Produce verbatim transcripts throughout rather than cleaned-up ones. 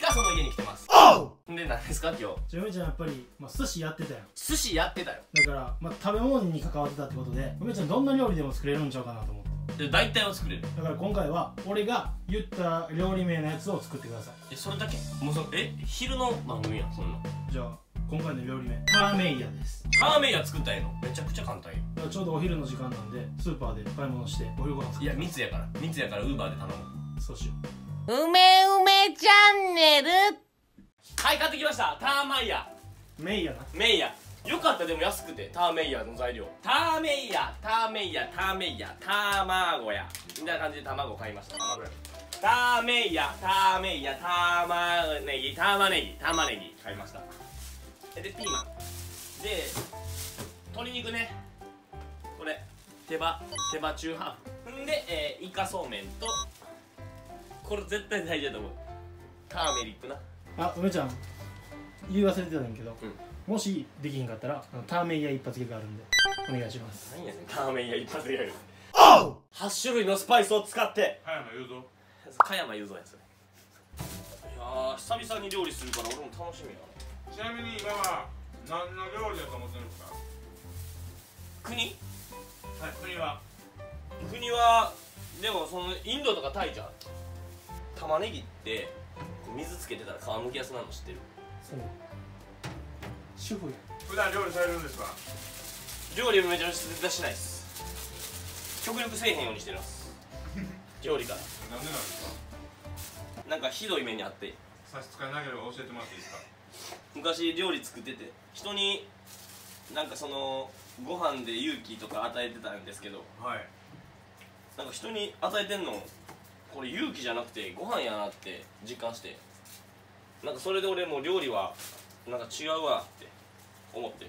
がその家に来てます。で、何ですか今日。 じゃあ梅ちゃんやっぱり、まあ、寿司やってたよ。 寿司やってたよ。 だから、まあ、食べ物に関わってたってことで、梅ちゃんどんな料理でも作れるんちゃうかなと思って。 で、大体は作れる。 だから今回は俺が言った料理名のやつを作ってください。 え、それだけ？もうそえ昼の番組やんそんな。 じゃあ今回の料理名ターメイヤです。 ターメイヤ作ったらええの？めちゃくちゃ簡単よ。 だからちょうどお昼の時間なんでスーパーで買い物してお昼ご飯作って。 いや密やから密やからウーバーで頼む。 そうしようめうめチャンネル。 はい、買ってきました。ターマイヤう。メイヤな。 メイヤよかった。でも安くてターメイヤの材料ターメイヤターメイヤターメイヤ卵やみたいな感じで卵買いました。卵やターメイヤターメイヤ玉ねぎ玉ねぎ玉ねぎ買いました。でピーマンで鶏肉ね、これ手羽手羽中ハーフんで、えー、イカそうめんとこれ絶対大事だと思うターメリックな。 あ、梅ちゃん言い忘れてたんやけど、 うん、 もしできひんかったらターメイヤ一発ギャグあるんでお願いします。 何やねんターメイヤ一発ギャグ。はち種類のスパイスを使って加山雄三。 加山雄三やそれ。いやー久々に料理するから俺も楽しみやな。 ちなみに今は何の料理だと思ってるんですか？ 国はい、国は国はでもそのインドとかタイじゃん。玉ねぎって水つけてたら皮むきやすなの知ってる？ そう主婦や。 普段料理されるんですか？ 料理めちゃめちゃ絶対しないっす。極力せえへんようにしてます料理からなんでなんですか？ なんかひどい目にあって。 差し支えなければ教えてもらっていいですか？ 昔料理作ってて人になんかそのご飯で勇気とか与えてたんですけど、 はい。 なんか人に与えてんのこれ勇気じゃなくてご飯やなって実感して、なんかそれで俺もう料理はなんか違うわって思って。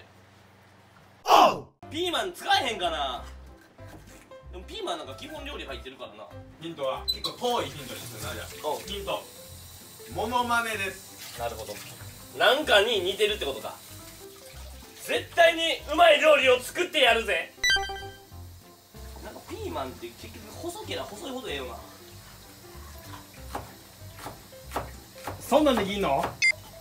ピーマン使えへんかな。でもピーマンなんか基本料理入ってるからな。 ヒントは結構遠いヒントですよ。なじゃうヒントモノマネです。 ん、なるほど。なんかに似てるってことか。絶対にうまい料理を作ってやるぜ。なんかピーマンって結局細けりゃ細いほどええよな。 そんなんできんの？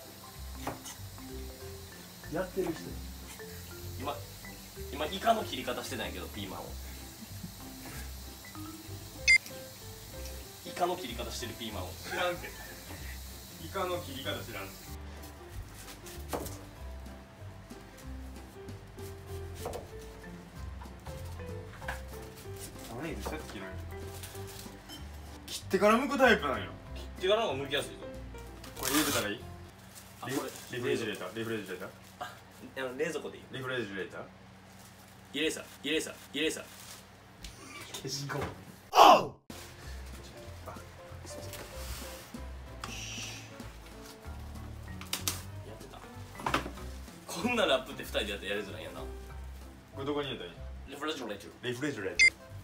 やってる人。 今今イカの切り方してないけどピーマンをイカの切り方してるピーマンを知らんて。イカの切り方知らんて。玉ねぎどうやって切るんや。切ってから剥くタイプなんよ。 切ってからの方が剥きやすいぞ。 これ入れてたらいい？ あ、これリフレジレーターリフレジレーターあの冷蔵庫でいい。 リフレジレーター入れさ入れさ入れさ消しゴム。 やってた。こんなラップってふたりでやってやりづらいんやな。 これどこに入れたらいい？ リフレジレーター。 リフレジレー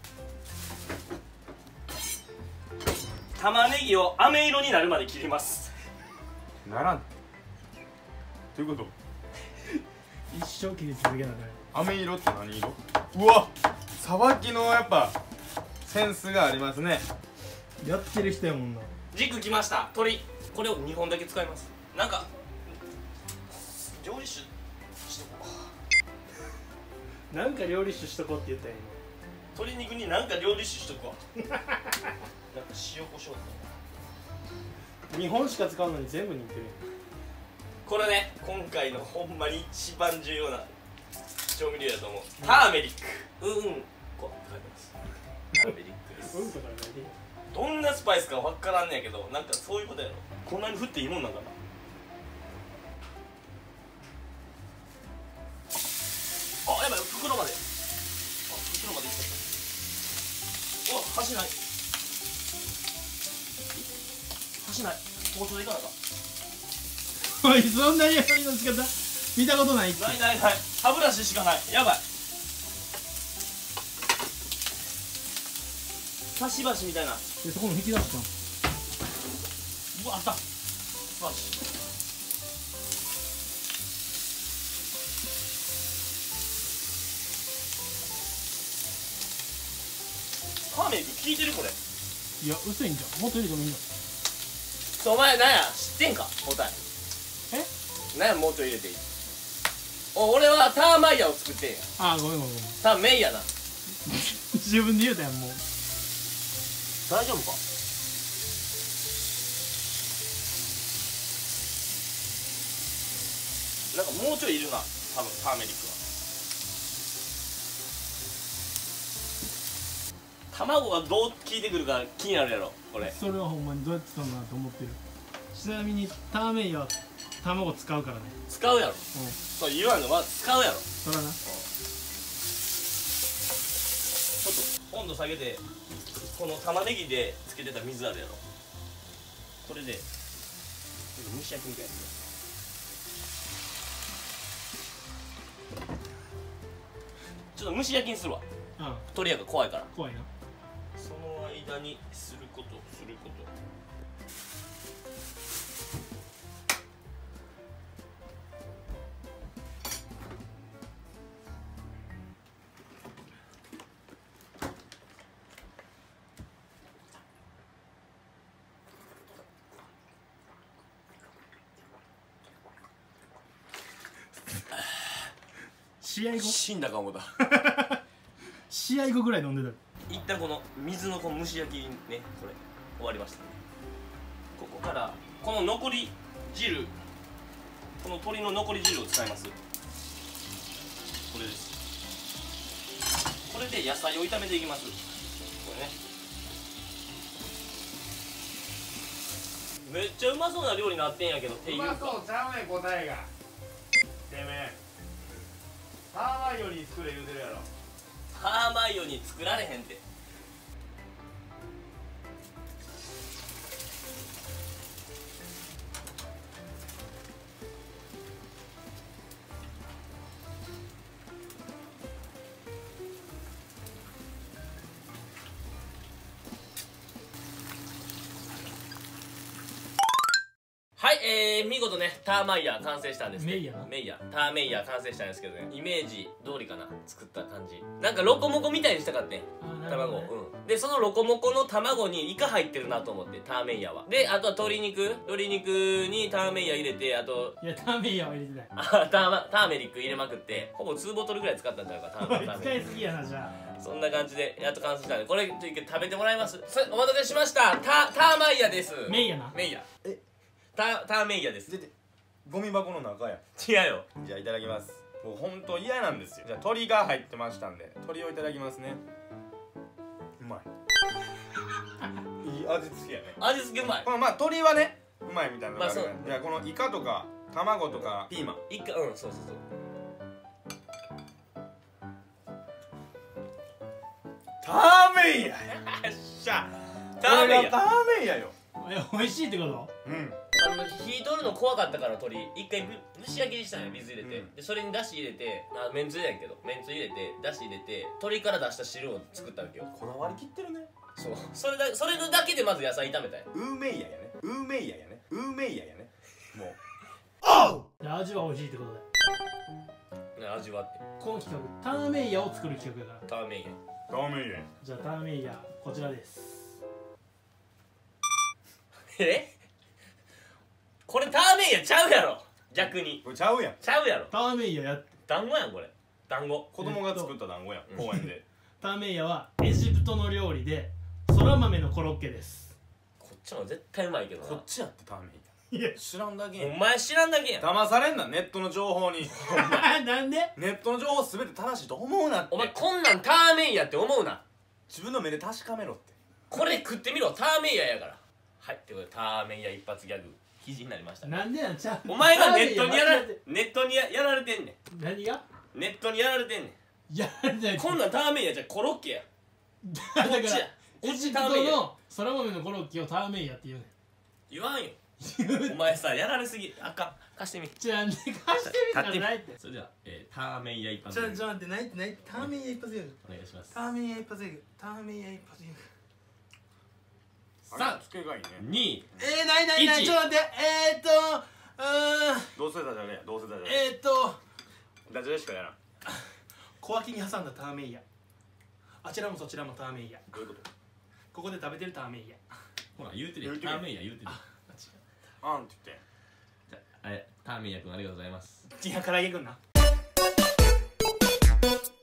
玉ねぎを飴色になるまで切ります。 ターならん。どういうこと？ 一生切り続けながら。 飴色って何色？うわ、さばきのやっぱセンスがありますね。 やってる人やもんな。 軸きました。鶏これをにほんだけ使います。なんか料理酒しとこう。 なんか料理酒しとこうって言ったんや鶏肉になんか料理酒しとくわなんか塩コショウとか。 今。日本しか使うのに全部似てる。 これね、今回のほんまに一番重要な調味料だと思う。ターメリック。うんうんこって書いてます。ターメリックです。 うんとか書いて。 どんなスパイスか分からんねやけど、なんかそういうことやろ。こんなに振っていいもんなんかな。あ、やばい、袋まで。あ、袋までいっちゃった。うわ、箸ない。箸ない。包丁でいかなか。 おい、そんなに料理の仕方見たことないって。 ないないない。歯ブラシしかない。やばい。差し箸みたいな。 でそこも引き出したん。 うわ、あった。よし。ターメリック効いてるこれ。 いや、薄いんじゃん。もっと入れてもいいんだ。 お前なんや知ってんか答ええなんやもうちょい入れていいお俺はターマイヤを作ってんやあーごめんごめんごめんターメイヤな自分で言うたやんもう。 大丈夫かなんかもうちょいいるな多分ターメリックは卵がどう効いてくるか気になるやろこれそれはほんまにどうやって使うのかなと思ってる。ちなみにターメイヤは卵使うからね。 使うやろうんそう言わんのは使うやろそらな。 ちょっと温度下げてこの玉ねぎでつけてた水あるやろこれでちょっと蒸し焼きみたいなちょっと蒸し焼きにするわうん鳥やが怖いから怖いな。 その間にすることすること試合後死んだか思った試合後ぐらい飲んでた。 一旦この水のこの蒸し焼きねこれ終わりましたここからこの残り汁この鶏の残り汁を使いますこれですこれで野菜を炒めていきますこれねめっちゃうまそうな料理になってんやけどっていうかうちゃうねん答えがてめえターマイオニー作れ言うてるやろハーマイオニー作られへんってはい、えー、見事ねターマイヤー完成したんですけどメイヤーなメイヤーターメイヤー完成したんですけどねイメージ通りかな作った感じなんかロコモコみたいにしたかってん卵、うんでそのロコモコの卵にイカ入ってるなと思ってターメイヤーはであとは鶏肉鶏肉にターメイヤー入れてあといやターメイヤーは入れてない。 あターマターメリック入れまくってほぼにボトルぐらい使ったんちゃうかターメターメ使いすぎやなじゃあ。 そんな感じでやっと完成したんでこれ食べてもらいますそお待たせしましたタターマイヤーですメイヤーな。 メイヤーえタターメイヤーです出てゴミ箱の中や違うよじゃあいただきますもうほんと嫌なんですよじゃあ鶏が入ってましたんで鶏をいただきますねうまいいい味付けやね味付けうまいこのまあ鶏はねうまいみたいなのがあるから、 まあそういやこのイカとか卵とかピーマン一回うんそうそうそうターメイヤよっしゃタターメイヤーターメイヤよえ美味しいってこと？ うんあの火取るの怖かったから鶏一回蒸し焼きにしたんよ水入れて、 うんでそれにだし入れてあめんつゆやんけどめんつゆ入れてだし入れて鶏から出した汁を作ったわけよこだわりきってるねそうそれだそれだけでまず野菜炒めたんよウーメイヤやねウーメイヤやねウーメイヤやねもうじゃあ味は美味しいってことで。 ね味わってこの企画ターメイヤーを作る企画やから。 ターメイヤーターメイヤじゃあターメイヤーこちらです。 えこれターメイヤーちゃうやろ逆にこれちゃうやんちゃうやろターメイヤーやって団子やんこれ団子子供が作った団子やん公園でターメイヤーはエジプトの料理でそら豆のコロッケです。 こっちの方が絶対うまいけどなこっちやってターメイいやヤ知らんだけやんお前知らんだけやん騙されんなネットの情報になんで？ ネットの情報すべて正しいと思うなってお前こんなんターメイヤーって思うな自分の目で確かめろってこれ食ってみろターメイヤーやからはいってことでターメイヤー一発ギャグ記事になりましたなんでなんちゃう。 お前がネットにやらターメイヤー間違ってネットにややられてんね何が？ んネットにやられてんねんやらない。 こんなんターメイヤーじゃコロッケやだからこっちやエジプトのそら豆のコロッケをターメイヤーって言うねん。 言わんよお前さやられすぎあかん貸してみじゃあね貸してみたらないって。 それでは、えー、ターメイヤー一発ちょギャグちょ待ってないってないターメイヤー一発ギャグ。 お願いしますターメイヤー一発ギャグ。ターメイヤー一発ギャグ。 さんつけがいいねにえー、ないないない一ちょっと待ってえーっとうーんどうせダジャレやどうせダジャレえーっとダジャレしかやらん小脇に挟んだターメイヤー。あちらもそちらもターメイヤー。 どういうことここで食べてるターメイヤー。 ほら言うてる言うてるターメイヤー言うてるあ違う。 あんって言ってじゃあ、ターメイヤ君ありがとうございます。 いや唐揚げくんな。